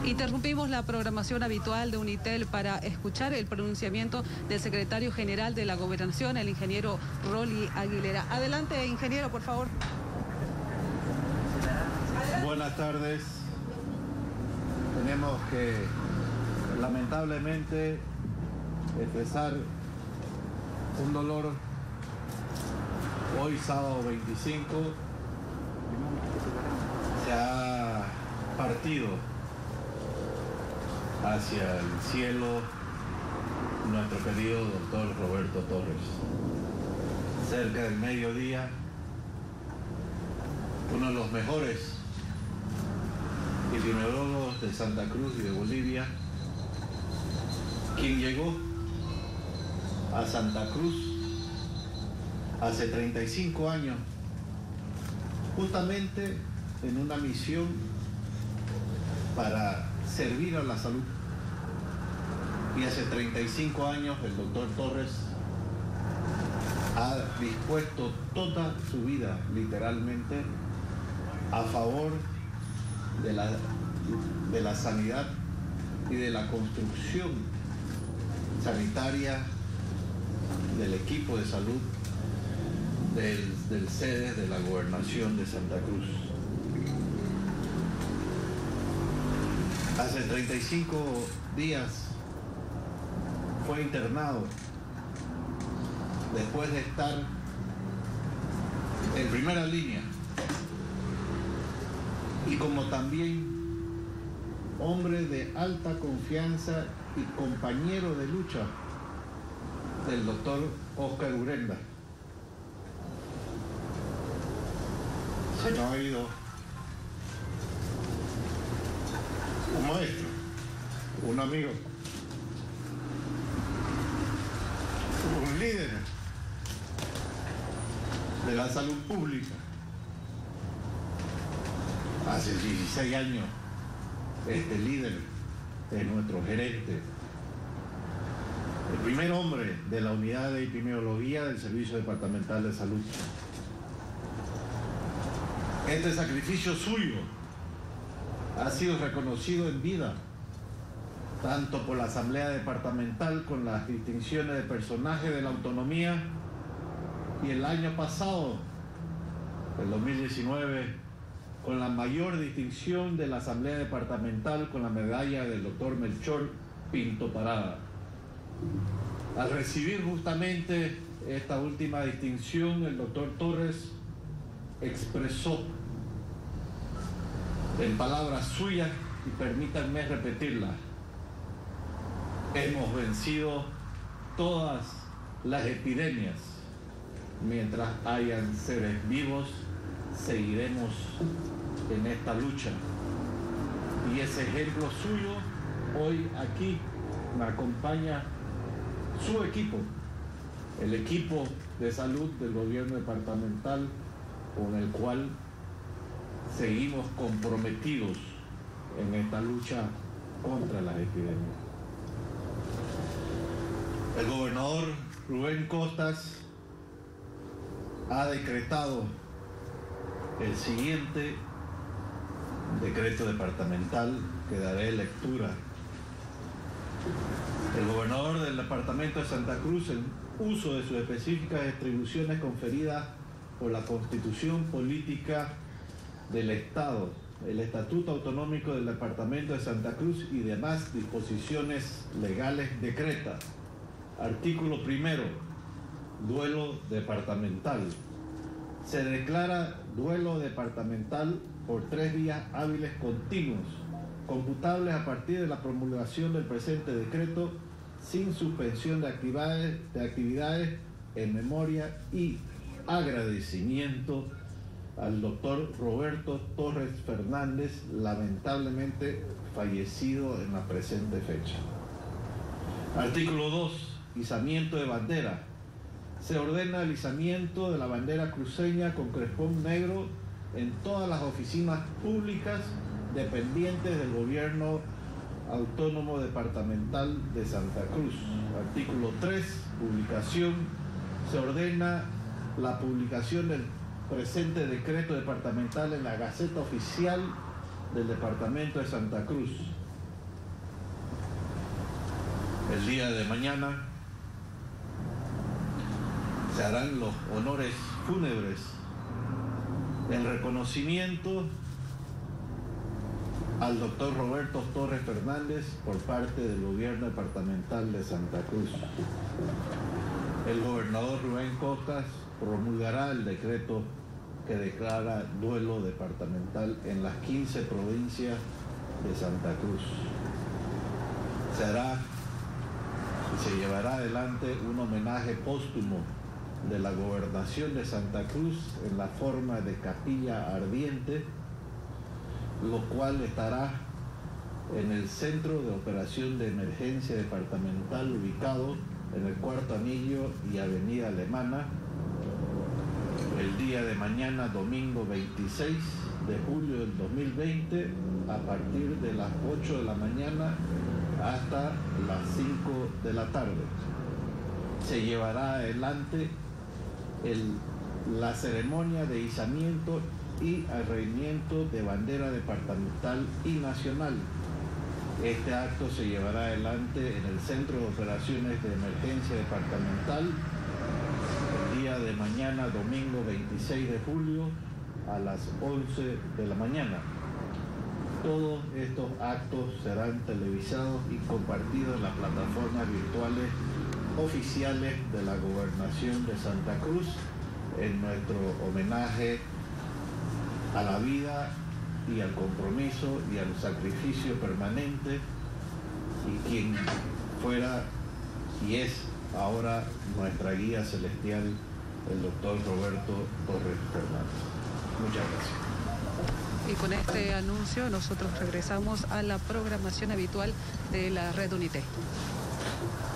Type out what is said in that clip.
Interrumpimos la programación habitual de Unitel para escuchar el pronunciamiento del secretario general de la Gobernación, el ingeniero Rolly Aguilera. Adelante, ingeniero, por favor. Buenas tardes. Tenemos que, lamentablemente, expresar un dolor. Hoy, sábado 25, se ha partido hacia el cielo nuestro querido doctor Roberto Torres. Cerca del mediodía, uno de los mejores epidemiólogos de Santa Cruz y de Bolivia, quien llegó a Santa Cruz hace 35 años, justamente en una misión para servir a la salud. Y hace 35 años el doctor Torres ha dispuesto toda su vida, literalmente, a favor de la sanidad y de la construcción sanitaria del equipo de salud del sede de la Gobernación de Santa Cruz. Hace 35 días fue internado después de estar en primera línea y como también hombre de alta confianza y compañero de lucha del doctor Oscar Urenda. Se nos ha ido un maestro, un amigo, un líder de la salud pública. Hace 16 años este líder es nuestro gerente, el primer hombre de la unidad de epidemiología del Servicio Departamental de Salud. Este sacrificio suyo ha sido reconocido en vida, tanto por la Asamblea Departamental con las distinciones de personaje de la autonomía, y el año pasado, el 2019, con la mayor distinción de la Asamblea Departamental con la medalla del doctor Melchor Pinto Parada. Al recibir justamente esta última distinción, el doctor Torres expresó en palabras suyas, y permítanme repetirlas: hemos vencido todas las epidemias. Mientras hayan seres vivos, seguiremos en esta lucha. Y ese ejemplo suyo, hoy aquí me acompaña su equipo, el equipo de salud del gobierno departamental, con el cual seguimos comprometidos en esta lucha contra las epidemias. El gobernador Rubén Costas ha decretado el siguiente decreto departamental que daré lectura. El gobernador del departamento de Santa Cruz, en uso de sus específicas atribuciones conferidas por la Constitución Política del Estado, el Estatuto Autonómico del Departamento de Santa Cruz y demás disposiciones legales, decreta: artículo primero, duelo departamental. Se declara duelo departamental por 3 días hábiles continuos, computables a partir de la promulgación del presente decreto, sin suspensión de actividades en memoria y agradecimiento al doctor Roberto Torres Fernández, lamentablemente fallecido en la presente fecha. Artículo 2. Izamiento de bandera. Se ordena el izamiento de la bandera cruceña con crespón negro en todas las oficinas públicas dependientes del Gobierno Autónomo Departamental de Santa Cruz. Artículo 3. Publicación. Se ordena la publicación del presente decreto departamental en la Gaceta Oficial del Departamento de Santa Cruz. El día de mañana se harán los honores fúnebres en reconocimiento al doctor Roberto Torres Fernández por parte del gobierno departamental de Santa Cruz. El gobernador Rubén Costas promulgará el decreto que declara duelo departamental en las 15 provincias de Santa Cruz. Se hará y se llevará adelante un homenaje póstumo de la Gobernación de Santa Cruz en la forma de capilla ardiente, lo cual estará en el Centro de Operación de Emergencia Departamental ubicado en el Cuarto Anillo y Avenida Alemana, el día de mañana, domingo 26 de julio del 2020, a partir de las 8 de la mañana hasta las 5 de la tarde. Se llevará adelante la ceremonia de izamiento y arreimiento de bandera departamental y nacional. Este acto se llevará adelante en el Centro de Operaciones de Emergencia Departamental el día de mañana, domingo 26 de julio, a las 11 de la mañana. Todos estos actos serán televisados y compartidos en las plataformas virtuales oficiales de la Gobernación de Santa Cruz en nuestro homenaje a la vida y al compromiso y al sacrificio permanente, y quien fuera y es ahora nuestra guía celestial, el doctor Roberto Torres Fernández. Muchas gracias. Y con este anuncio nosotros regresamos a la programación habitual de la Red Unité.